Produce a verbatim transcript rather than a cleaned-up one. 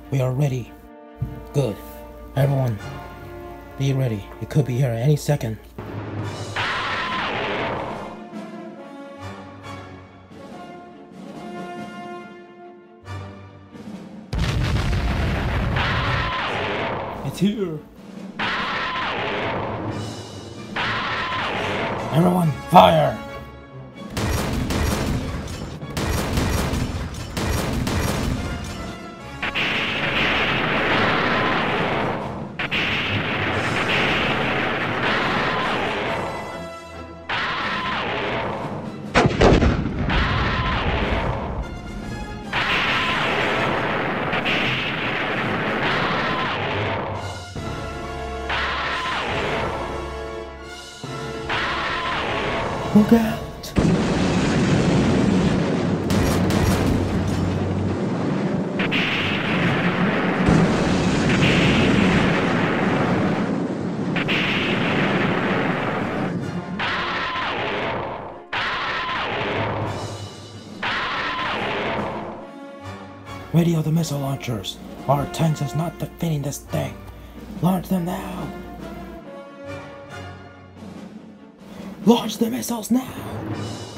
We are ready. Good. Everyone, be ready. It could be here any second. It's here. Everyone, fire! Look out! Radio the missile launchers. Our tanks is not defeating this thing. Launch them now! Launch the missiles now!